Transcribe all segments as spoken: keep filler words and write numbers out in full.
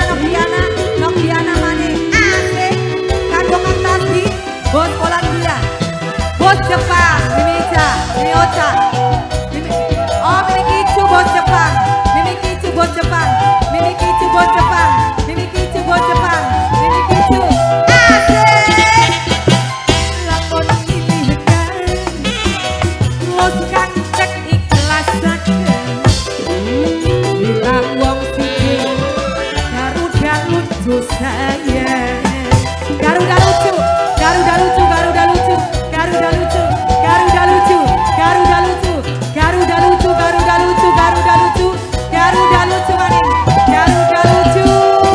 Nokiana, Nokiana Mane, asik. Kado Kang Tasdi, bos Polandia, bos Jepang, Mimica, Miocha, Mimi, oh Mimi Kicu bos Jepang, Mimi Kicu bos Jepang, Mimi Kicu bos Jepang, Mimi Kicu bos Jepang, Mimi Kicu, asik. Lakon pilihan, los kang cek ikhlasaken, bilang wong siji, Garuda lucu sayang. Garuda lucu, Garuda lucu, Garuda lucu, Garuda lucu, Garuda lucu, Garuda lucu, Garuda lucu, Garuda lucu, Garuda lucu, Garuda lucu maning, Garuda lucu.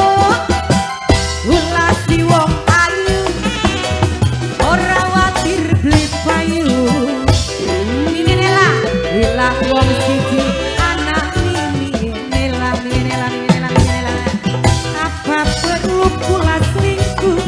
Ulah si wong ayu, ora watir beli payu. Ini nela, ilah wong siji, anak mimi nela, mimi nela, mimi nela, mimi nela. Apa perlu pula selingkuh?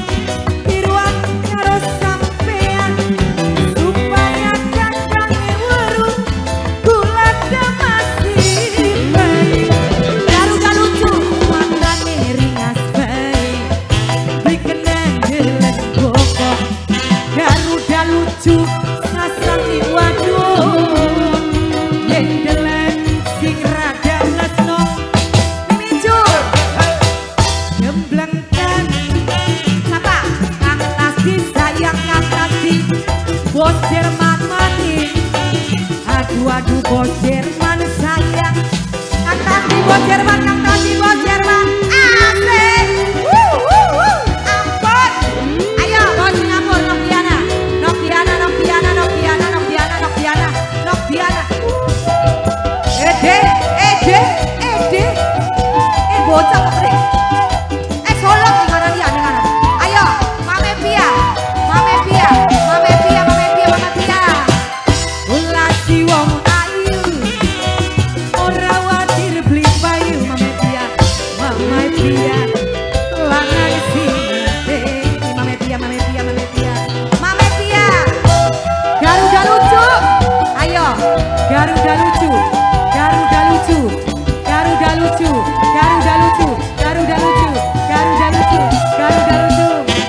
Bos Jerman mati, aduh aduh bos Jerman sayang. Kang Tasdi bos Jerman, Kang Tasdi bos Jerman, asik. Wuh wuh wuh, ampun. Ayo bos Singapura, Nokiana, Nokiana, Nokiana, Nokiana, Nokiana, Nokiana, Nokiana. Ede, ede, ede, eh bocah kepri. Eh solok gimana dia dengan? Ayo, Mame Pia, Mame Pia, Mame Pia, Mame Pia, Mame Pia. Ulah si wong ayu, ora watir beli payu. Mame Pia, Mame Pia, lanang sinte. Mame Pia, Mame Pia, Mame Pia, Mame Pia. Garuda lucu, ayo Garuda lucu, Garuda lucu, Garuda lucu, Garuda lucu, Garuda lucu, Garuda lucu, Garuda lucu.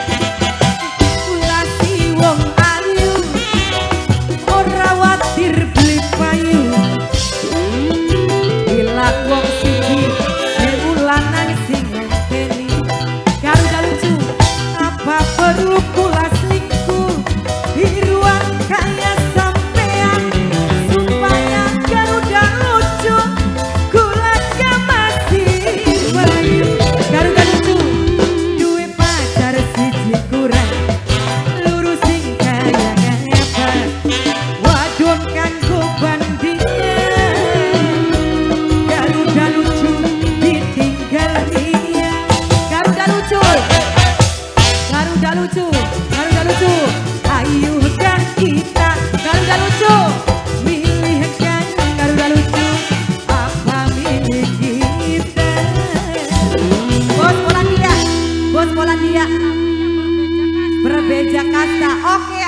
Ulah si wong ayu, ora watir beli payu. Ilang wong siji, sewu lanang sing ngenteni. Garuda lucu, apa perlu kula selingkuh di ruang kaya sampean supaya Garuda lucu, kula masih bayu. Garuda lucu, duwe pacar siji kurang, lurus sing kaya ngapa, wadon kanggo bandingan. Garuda lucu, ditinggal dia. Garuda lucu, Garuda lucu, Garuda lucu, ayo kan kita. Garuda lucu, milihkan Garuda lucu, apa milik kita. Bos Polandia, bos Polandia, berbeda kasta, oke.